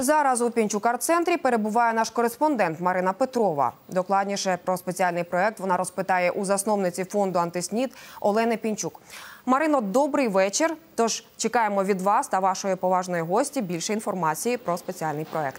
Зараз у Пінчук-арт-центрі перебуває наш кореспондент Марина Петрова. Докладніше про спеціальний проєкт вона розпитає у засновниці фонду «Антиснід» Олени Пінчук. Марино, добрий вечір. Тож чекаємо від вас та вашої поважної гості більше інформації про спеціальний проєкт.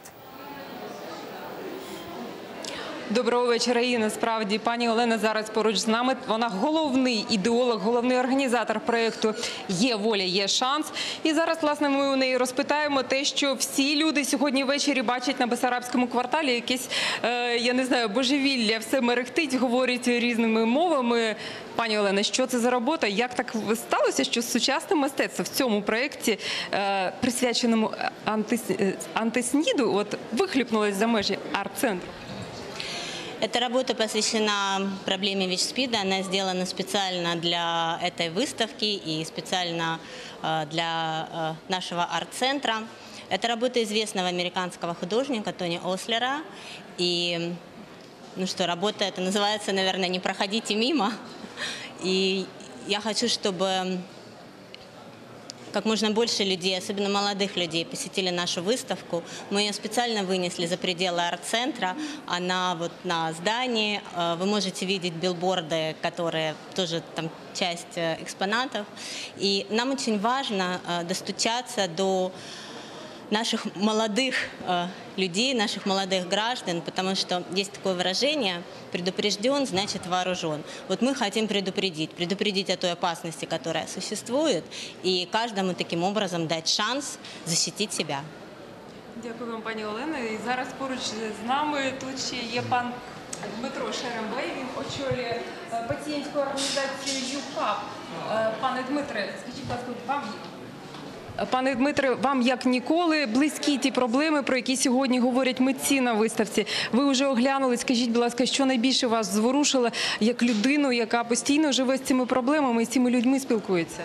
Доброго вечора. І насправді пані Олена зараз поруч з нами. Вона головний ідеолог, головний організатор проєкту «Є воля, є шанс». І зараз, власне, ми у неї розпитаємо те, що всі люди сьогодні ввечері бачать на Бессарабському кварталі. Якесь, я не знаю, божевілля, все мерехтить, говорять різними мовами. Пані Олена, що це за робота? Як так сталося, що сучасне мистецтво в цьому проєкті, присвяченому антисніду, вихлюпнулось за межі арт-центру? Эта работа посвящена проблеме ВИЧ-СПИДа. Она сделана специально для этой выставки и специально для нашего арт-центра. Это работа известного американского художника Тони Ослера. И, работа эта называется, наверное, «Не проходите мимо». И я хочу, чтобы как можно больше людей, особенно молодых людей, посетили нашу выставку. Мы ее специально вынесли за пределы арт-центра. Она на здании. Вы можете видеть билборды, которые тоже там часть экспонатов. И нам очень важно достучаться до наших молодых людей, наших молодых граждан, потому что есть такое выражение «предупрежден, значит вооружен». Вот мы хотим предупредить о той опасности, которая существует, и каждому таким образом дать шанс защитить себя. Дякую вам, пані Олено. І зараз поруч з нами тут ще є пан Дмитро Шерембей. Він очолює пацієнтську організацію ЮКАП. Пане Дмитре, скажіть, будь ласка, Пане Дмитре, вам як ніколи близькі ті проблеми, про які сьогодні говорять митці на виставці. Ви вже оглянули, скажіть, будь ласка, що найбільше вас зворушило як людину, яка постійно живе з цими проблемами і з цими людьми спілкується?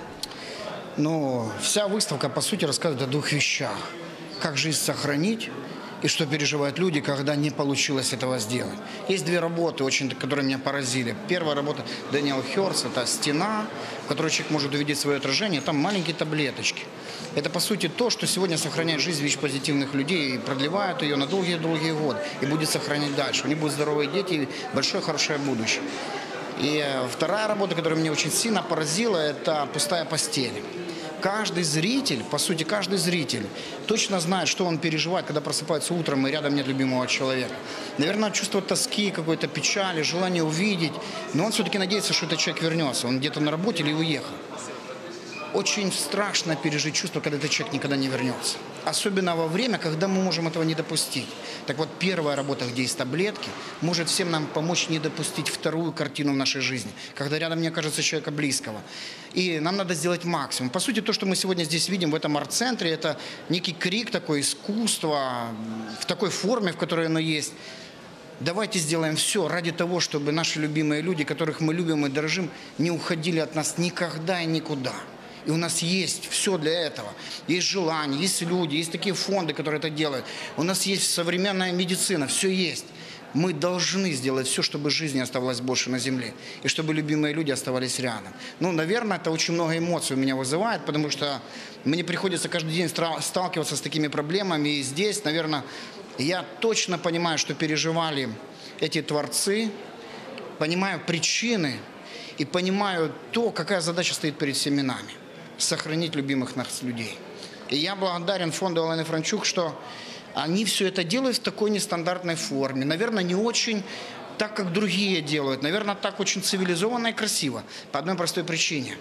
Вся выставка, по сути, рассказывает о двух вещах. Как жизнь сохранить и что переживают люди, когда не получилось этого сделать. Есть две работы, которые меня поразили. Первая работа Дэниела Хёрста – это стена, в которой человек может увидеть свое отражение. Там маленькие таблеточки. Это, по сути, то, что сегодня сохраняет жизнь ВИЧ-позитивных людей и продлевает ее на долгие-долгие годы. И будет сохранять дальше. У них будут здоровые дети и большое, хорошее будущее. И вторая работа, которая меня очень сильно поразила, это пустая постель. Каждый зритель, по сути, каждый зритель точно знает, что он переживает, когда просыпается утром и рядом нет любимого человека. Наверное, чувство тоски, какой-то печали, желание увидеть. Но он все-таки надеется, что этот человек вернется. Он где-то на работе или уехал. Очень страшно пережить чувство, когда этот человек никогда не вернется. Особенно во время, когда мы можем этого не допустить. Так вот, первая работа, где есть таблетки, может всем нам помочь не допустить вторую картину в нашей жизни, когда рядом не окажется человека близкого. И нам надо сделать максимум. По сути, то, что мы сегодня здесь видим в этом арт-центре, это некий крик, такое искусство в такой форме, в которой оно есть. Давайте сделаем все ради того, чтобы наши любимые люди, которых мы любим и дорожим, не уходили от нас никогда и никуда. И у нас есть все для этого. Есть желание, есть люди, есть такие фонды, которые это делают. У нас есть современная медицина, все есть. Мы должны сделать все, чтобы жизни оставалось больше на земле. И чтобы любимые люди оставались рядом. Наверное, это очень много эмоций у меня вызывает, потому что мне приходится каждый день сталкиваться с такими проблемами. И здесь, наверное, я точно понимаю, что переживали эти творцы, понимаю причины и понимаю то, какая задача стоит перед всеми нами. Сохранить любимых нас людей. И я благодарен фонду Олены Пінчук, что они все это делают в такой нестандартной форме. Наверное, не очень так, как другие делают. Наверное, так очень цивилизованно и красиво. По одной простой причине.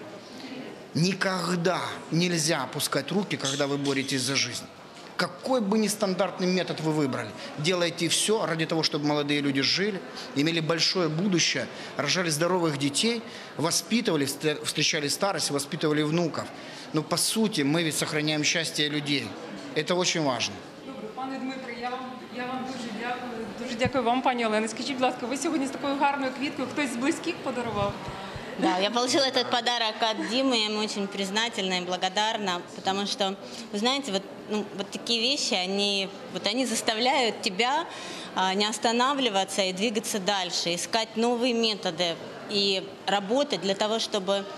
Никогда нельзя опускать руки, когда вы боретесь за жизнь. Какой бы нестандартный метод вы выбрали, делайте все ради того, чтобы молодые люди жили, имели большое будущее, рожали здоровых детей, воспитывали, встречали старость, воспитывали внуков. Но по сути мы ведь сохраняем счастье людей. Это очень важно. Добре, пане Дмитре, я вам дуже дякую. Дуже дякую вам, пані Олена. Скажіть, будь ласка, ви сьогодні з такою гарною квіткою хтось з близьких подарував? Да, я получила этот подарок от Димы, я ему очень признательна и благодарна, потому что, вы знаете, вот такие вещи, они заставляют тебя не останавливаться и двигаться дальше, искать новые методы и работать для того, чтобы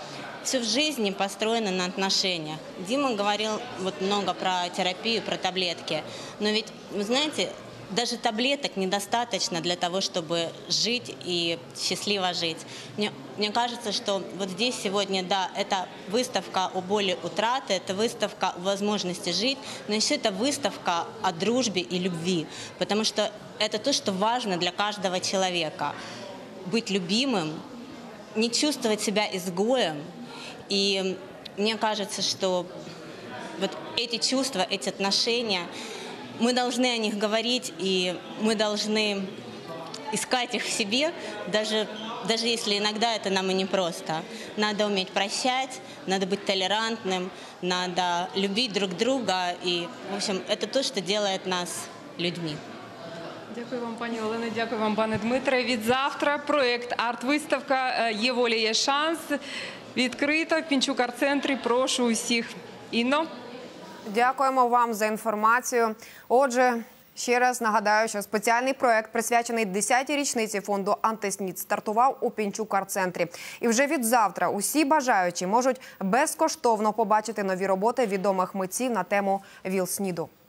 всю жизнь построена на отношениях. Дима говорил вот много про терапию, про таблетки. Но ведь, вы знаете, даже таблеток недостаточно для того, чтобы жить и счастливо жить. Мне кажется, что вот здесь сегодня, да, это выставка о боли утраты, это выставка о возможности жить, но еще это выставка о дружбе и любви. Потому что это то, что важно для каждого человека. Быть любимым, не чувствовать себя изгоем. И мне кажется, что вот эти чувства, эти отношения, мы должны о них говорить, и мы должны искать их в себе, даже если иногда это нам и непросто. Надо уметь прощать, надо быть толерантным, надо любить друг друга. И, в общем, это то, что делает нас людьми. Дякую вам, пані Олено, дякую вам, пане Дмитре. Від завтра проєкт «Арт-виставка. Є воля, є шанс» відкрито в Пінчук арт-центрі. Прошу усіх. Інно. Дякуємо вам за інформацію. Отже, ще раз нагадаю, що спеціальний проект, присвячений 10-й річниці фонду «Антиснід», стартував у Пінчук арт-центрі. І вже від завтра усі бажаючі можуть безкоштовно побачити нові роботи відомих митців на тему ВІЛ-СНІДу.